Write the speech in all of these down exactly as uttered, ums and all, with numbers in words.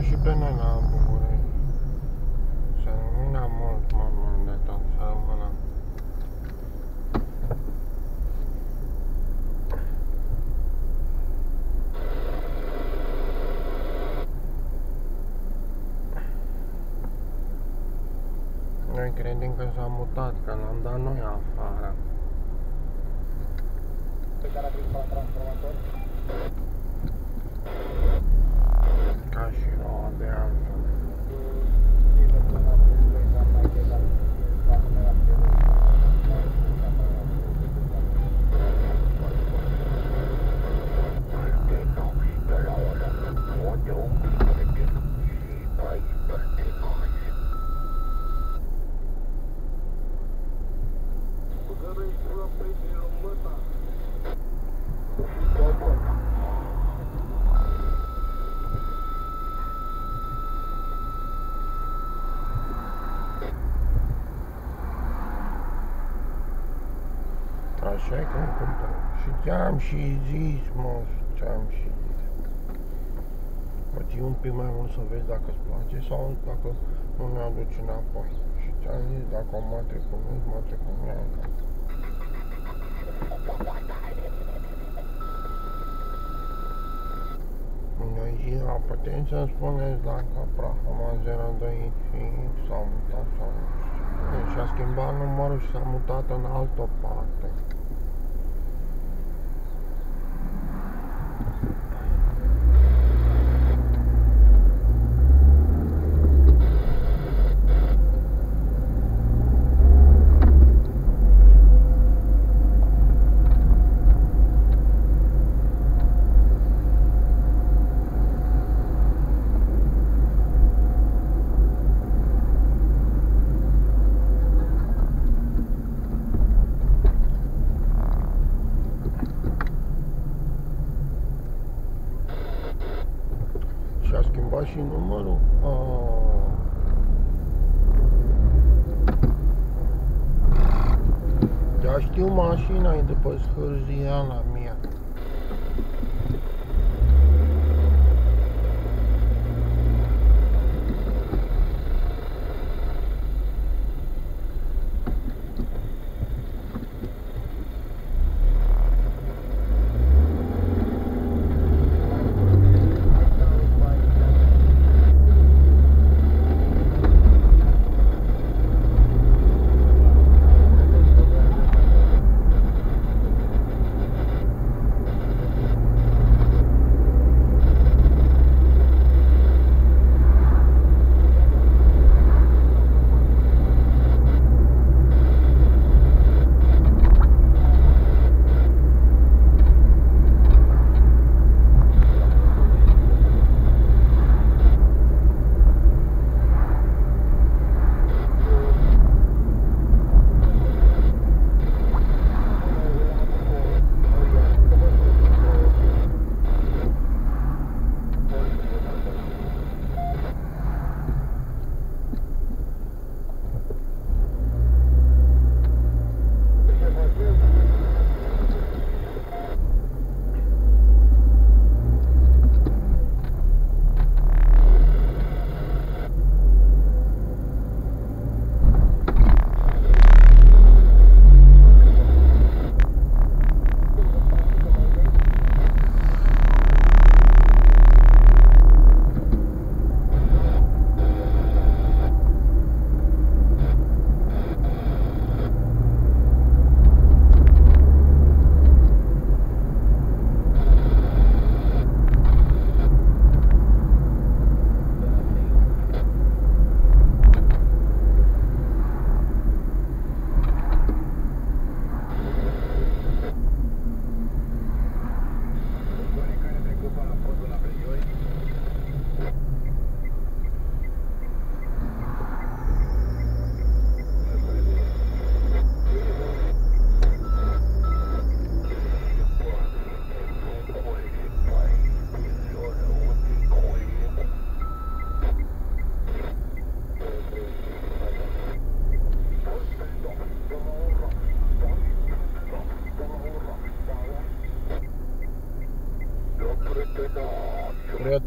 și pe noi la București. Să rămână mult, mult, mult de tot, să rămână. Noi credem că s-a mutat, că l-am dat noi afară. Pe care a trecut la transformator? Ca și roa de altfel. Așa e cum cumpăr. Și ți-am și zis, mă, ți-am și zis. Mă ții un pic mai mult să vezi dacă îți place sau dacă nu ne aduci înapoi. Și ți-am zis, dacă o mă trecut nu mă trecut neancă. Noi zi, a, putem să-mi spuneți dacă Prahoma zero doi X s-a mutat sau nu știu. Și-a schimbat numărul și s-a mutat în altă parte. Și-a schimbat și numărul? Aaaa. Dar știu, mașina e după scârziala mea.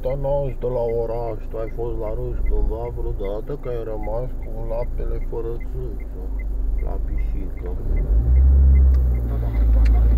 Dar n-auzi de la oraș, tu ai fost la Râș cândva vreodată că ai rămas cu laptele fără țâță la pisică. Da, da,